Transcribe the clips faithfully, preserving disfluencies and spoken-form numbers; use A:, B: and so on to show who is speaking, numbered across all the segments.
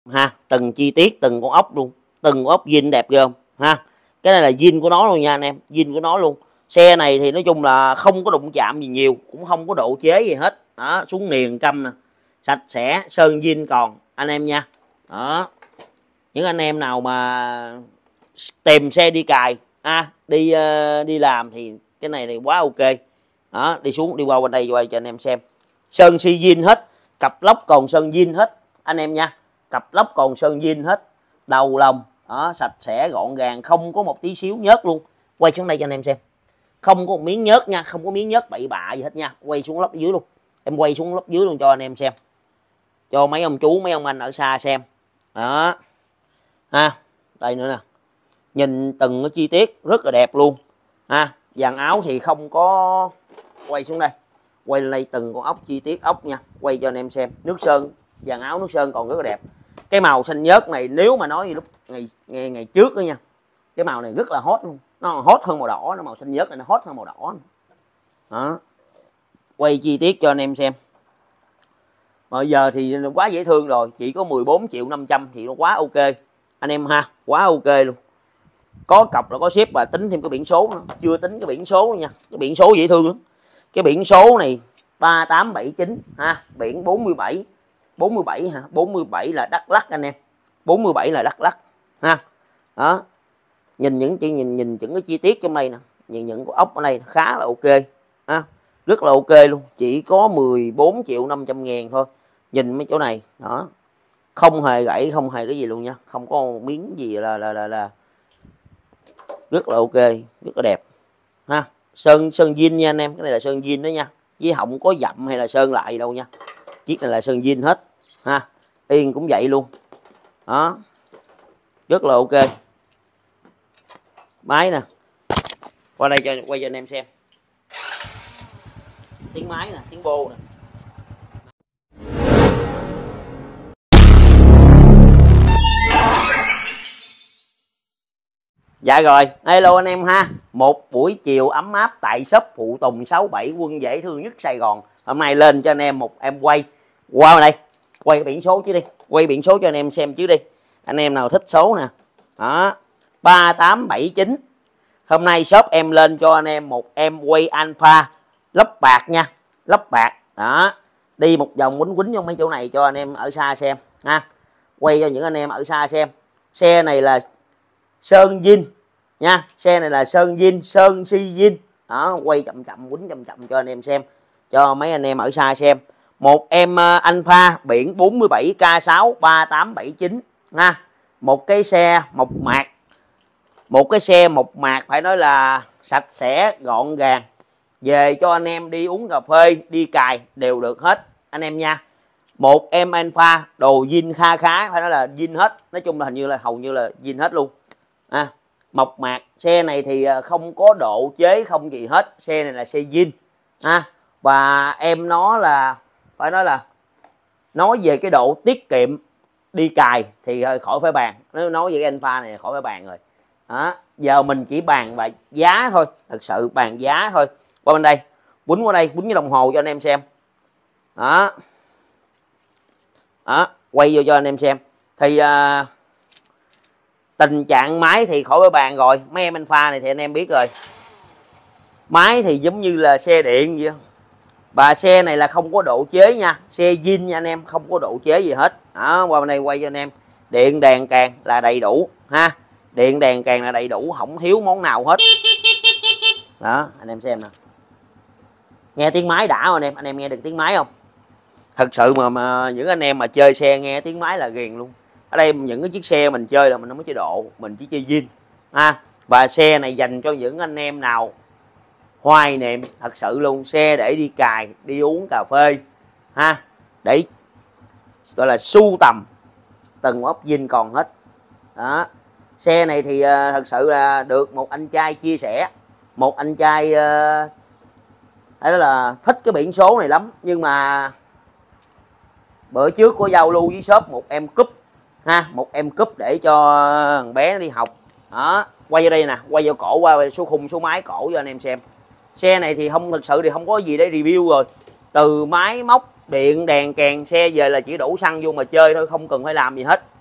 A: ha, từng chi tiết từng con ốc luôn, từng con ốc zin đẹp ghê không ha. Cái này là zin của nó luôn nha anh em, zin của nó luôn. Xe này thì nói chung là không có đụng chạm gì nhiều, cũng không có độ chế gì hết. Đó, xuống niền trăm nè, sạch sẽ, sơn zin còn anh em nha. Đó, những anh em nào mà tìm xe đi cài, à, đi uh, đi làm thì cái này thì quá ok. Đó, đi xuống đi qua bên đây quay cho anh em xem. Sơn xi zin hết, cặp lốc còn sơn zin hết anh em nha, cặp lốc còn sơn zin hết, đầu lồng đó, sạch sẽ gọn gàng, không có một tí xíu nhớt luôn. Quay xuống đây cho anh em xem, không có một miếng nhớt nha, không có miếng nhớt bậy bạ gì hết nha. Quay xuống lớp dưới luôn, em quay xuống lớp dưới luôn cho anh em xem, cho mấy ông chú mấy ông anh ở xa xem. Đó ha, đây nữa nè, nhìn từng cái chi tiết rất là đẹp luôn ha. Dàn áo thì không có, quay xuống đây, quay lên đây từng con ốc, chi tiết ốc nha, quay cho anh em xem. Nước sơn, dàn áo nước sơn còn rất là đẹp. Cái màu xanh nhớt này nếu mà nói lúc ngày ngày, ngày trước đó nha, cái màu này rất là hot luôn, nó hot hơn màu đỏ, nó màu xanh nhớt này nó hot hơn màu đỏ. Đó, quay chi tiết cho anh em xem. Bây giờ thì quá dễ thương rồi, chỉ có mười bốn triệu năm trăm thì nó quá ok anh em ha, quá ok luôn. Có cọc là có ship và tính thêm cái biển số nữa. Chưa tính cái biển số nha, cái biển số dễ thương lắm. Cái biển số này ba tám bảy chín ha, biển bốn mươi bảy, bốn mươi bảy ha, bốn mươi bảy là Đắk Lắk anh em, bốn mươi bảy là Đắk Lắk ha. Đó, nhìn những chị nhìn nhìn những cái chi tiết trong đây nè, nhìn những cái ốc ở đây khá là ok ha, rất là ok luôn. Chỉ có mười bốn triệu năm trăm ngàn thôi. Nhìn mấy chỗ này đó, không hề gãy, không hề cái gì luôn nha, không có một miếng gì là là là là rất là ok, rất là đẹp ha. Sơn sơn zin nha anh em, cái này là sơn zin đó nha, với không có dặm hay là sơn lại đâu nha, chiếc này là sơn zin hết ha. Yên cũng vậy luôn đó, rất là ok. Máy nè, qua đây cho quay cho anh em xem tiếng máy nè, tiếng bô nè. Dạ rồi, hello anh em ha. Một buổi chiều ấm áp tại shop Phụ Tùng sáu bảy, quân dễ thương nhất Sài Gòn. Hôm nay lên cho anh em một em quay qua wow, đây, quay cái biển số chứ đi, quay biển số cho anh em xem chứ đi. Anh em nào thích số nè. Đó, ba tám bảy chín. Hôm nay shop em lên cho anh em một em quay Alpha lốc bạc nha, lốc bạc. Đó, đi một vòng quýnh quýnh trong mấy chỗ này cho anh em ở xa xem ha. Quay cho những anh em ở xa xem. Xe này là sơn zin nha, xe này là sơn zin, sơn xi zin. Đó, quay chậm chậm quýnh chậm chậm cho anh em xem, cho mấy anh em ở xa xem. Một em uh, Alpha biển bốn mươi bảy K sáu ba tám bảy chín ha. Một cái xe mộc mạc, một cái xe mộc mạc phải nói là sạch sẽ gọn gàng, về cho anh em đi uống cà phê, đi cài đều được hết anh em nha. Một em Alpha đồ zin kha khá, phải nói là zin hết, nói chung là hình như là hầu như là zin hết luôn à. Mộc mạc, xe này thì không có độ chế không gì hết, xe này là xe zin à. Và em nó là phải nói là nói về cái độ tiết kiệm đi cài thì khỏi phải bàn, nếu nói về cái Alpha này khỏi phải bàn rồi đó. Giờ mình chỉ bàn về giá thôi, thật sự bàn giá thôi. Qua bên đây, quýnh qua đây, quýnh cái đồng hồ cho anh em xem đó. Đó, quay vô cho anh em xem thì uh, tình trạng máy thì khỏi phải bàn rồi. Mấy em Alpha này thì anh em biết rồi, máy thì giống như là xe điện vậy. Và xe này là không có độ chế nha, xe zin nha anh em, không có độ chế gì hết. Đó, qua bên đây quay cho anh em, điện đèn càng là đầy đủ ha, điện đèn càng là đầy đủ, không thiếu món nào hết. Đó, anh em xem nè, nghe tiếng máy đã không anh em, anh em nghe được tiếng máy không? Thật sự mà, mà những anh em mà chơi xe nghe tiếng máy là ghiền luôn. Ở đây những cái chiếc xe mình chơi là mình không có chế độ, mình chỉ chơi zin ha. Và xe này dành cho những anh em nào hoài niệm thật sự luôn, xe để đi cài, đi uống cà phê ha, để gọi là sưu tầm từng ốc zin còn hết đó. Xe này thì uh, thật sự là được một anh trai chia sẻ, một anh trai uh, đó là thích cái biển số này lắm, nhưng mà bữa trước có giao lưu với shop một em cúp ha, một em cúp để cho thằng bé nó đi học đó. Quay vô đây nè, quay vô cổ, qua số khung số máy cổ cho anh em xem. Xe này thì không, thực sự thì không có gì để review rồi, từ máy móc điện đèn kèn xe về là chỉ đổ xăng vô mà chơi thôi, không cần phải làm gì hết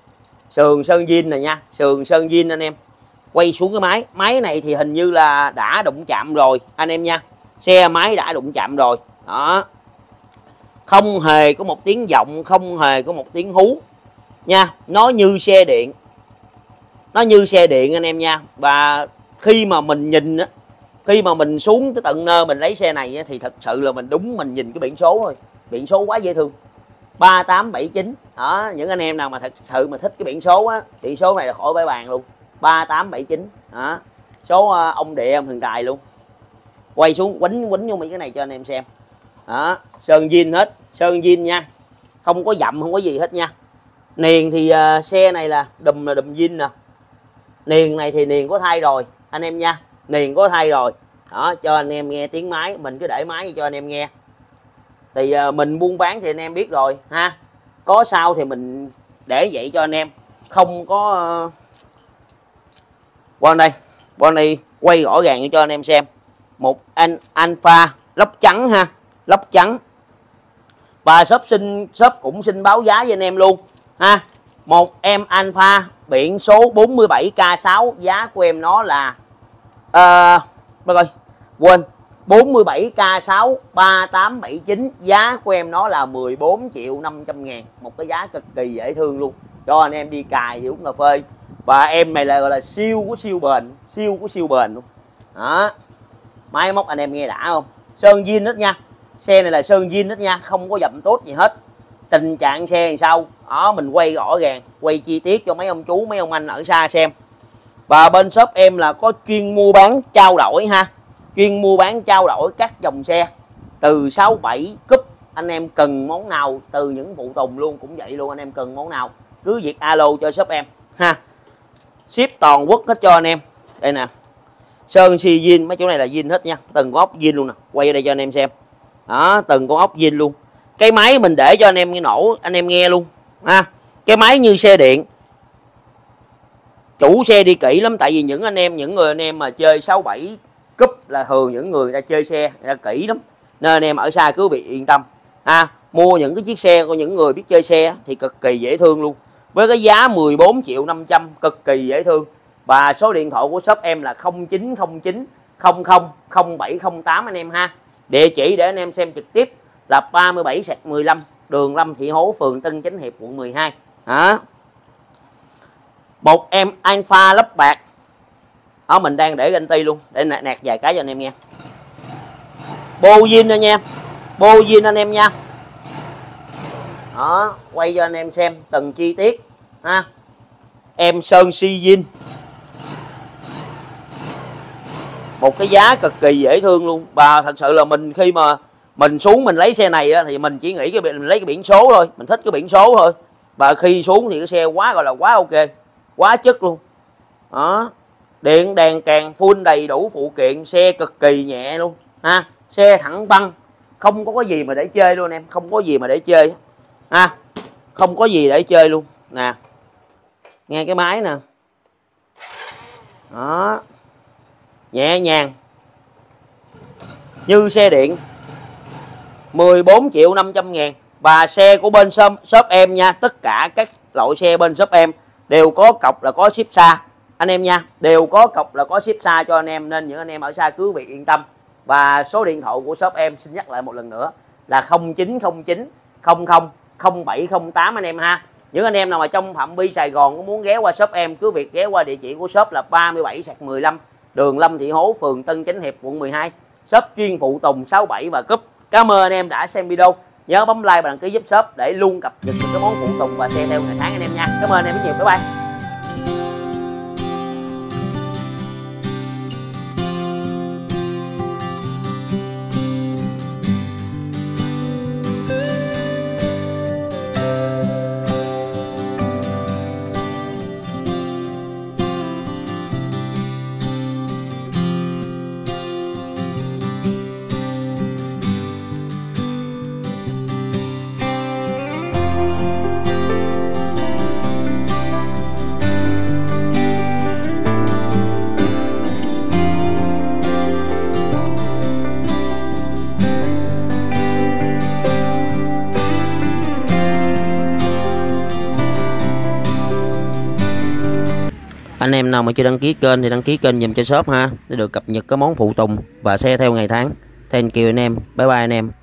A: Sườn sơn zin này nha, sườn sơn zin anh em. Quay xuống cái máy, máy này thì hình như là đã đụng chạm rồi anh em nha. Xe máy đã đụng chạm rồi. Đó. Không hề có một tiếng vọng, không hề có một tiếng hú nha. Nó như xe điện. Nó như xe điện anh em nha. Và khi mà mình nhìn á, khi mà mình xuống tới tận nơi mình lấy xe này á, thì thật sự là mình đúng mình nhìn cái biển số thôi. Biển số quá dễ thương. ba tám bảy chín. Đó, những anh em nào mà thật sự mà thích cái biển số á, biển số này là khỏi bãi bàn luôn. ba tám bảy chín. Đó. Số uh, ông địa ông Thần Tài luôn. Quay xuống quýnh quýnh vô mấy cái này cho anh em xem. Đó, sơn zin hết, sơn zin nha. Không có dặm, không có gì hết nha. Niền thì uh, xe này là đùm là đùm zin nè. Niền này thì niền có thay rồi anh em nha. Niền có thay rồi. Đó, cho anh em nghe tiếng máy, mình cứ để máy cho anh em nghe. Thì uh, mình buôn bán thì anh em biết rồi ha. Có sao thì mình để vậy cho anh em. Không có uh... qua đây, qua đây quay rõ ràng cho anh em xem. Một anh Alpha lốc trắng ha, lốc trắng. Và shop xin shop cũng xin báo giá với anh em luôn ha. Một em Alpha biển số bốn mươi bảy K sáu, giá của em nó là uh, coi quên bốn mươi bảy K sáu ba tám bảy chín, giá của em nó là mười bốn triệu năm trăm ngàn. Một cái giá cực kỳ dễ thương luôn cho anh em đi cài, đi uống cà phê. Và em này là gọi là siêu của siêu bền, siêu của siêu bền luôn. Đó. Máy móc anh em nghe đã không? Sơn zin hết nha. Xe này là sơn zin hết nha, không có dặm tốt gì hết. Tình trạng xe làm sao? Đó, mình quay rõ ràng, quay chi tiết cho mấy ông chú, mấy ông anh ở xa xem. Và bên shop em là có chuyên mua bán trao đổi ha. Chuyên mua bán trao đổi các dòng xe từ sáu bảy cúp. Anh em cần món nào, từ những phụ tùng luôn cũng vậy luôn, anh em cần món nào cứ việc alo cho shop em ha. Ship toàn quốc hết cho anh em. Đây nè, sơn xi zin, mấy chỗ này là zin hết nha, từng con ốc zin luôn nè. Quay ở đây cho anh em xem. Đó, từng con ốc zin luôn. Cái máy mình để cho anh em nghe nổ, anh em nghe luôn ha. Cái máy như xe điện. Chủ xe đi kỹ lắm, tại vì những anh em, những người anh em mà chơi sáu bảy cúp là thường những người ta chơi xe người ta kỹ lắm. Nên anh em ở xa cứ việc yên tâm ha. Mua những cái chiếc xe của những người biết chơi xe thì cực kỳ dễ thương luôn. Với cái giá mười bốn triệu năm trăm, cực kỳ dễ thương. Và số điện thoại của shop em là không chín không chín không không không bảy không tám anh em ha. Địa chỉ để anh em xem trực tiếp là ba mươi bảy mười lăm đường Lâm Thị Hố, phường Tân Chánh Hiệp, quận mười hai. Đó. Một em Alpha lắp bạc. Đó, mình đang để garanti luôn, để nạt vài cái cho anh em nghe. Bô zin đó nha, bô zin anh em nha. Đó, quay cho anh em xem từng chi tiết ha. Em sơn xi zin. Một cái giá cực kỳ dễ thương luôn. Và thật sự là mình khi mà mình xuống mình lấy xe này á, thì mình chỉ nghĩ cái mình lấy cái biển số thôi, mình thích cái biển số thôi. Và khi xuống thì cái xe quá gọi là quá ok, quá chất luôn. Đó. Điện đèn càng full đầy đủ phụ kiện, xe cực kỳ nhẹ luôn ha. Xe thẳng băng, không có cái gì mà để chơi luôn em, không có gì mà để chơi ha. Không có gì để chơi luôn nè. Nghe cái máy nè. Đó. Nhẹ nhàng như xe điện. Mười bốn triệu năm trăm ngàn. Và xe của bên shop, shop em nha, tất cả các loại xe bên shop em đều có cọc là có ship xa anh em nha, đều có cọc là có ship xa cho anh em, nên những anh em ở xa cứ việc yên tâm. Và số điện thoại của shop em xin nhắc lại một lần nữa là không chín không chín không không không bảy không tám anh em ha. Những anh em nào mà trong phạm vi Sài Gòn có muốn ghé qua shop em cứ việc ghé qua địa chỉ của shop là ba mươi bảy mười lăm đường Lâm Thị Hố, phường Tân Chánh Hiệp, quận mười hai. Shop chuyên phụ tùng sáu bảy và cúp. Cảm ơn anh em đã xem video. Nhớ bấm like và đăng ký giúp shop để luôn cập nhật những cái món phụ tùng và xe theo ngày tháng anh em nha. Cảm ơn anh em rất nhiều. Bye bye. Anh em nào mà chưa đăng ký kênh thì đăng ký kênh dùm cho shop ha, để được cập nhật cái món phụ tùng và xe theo ngày tháng. Thank you anh em, bye bye anh em.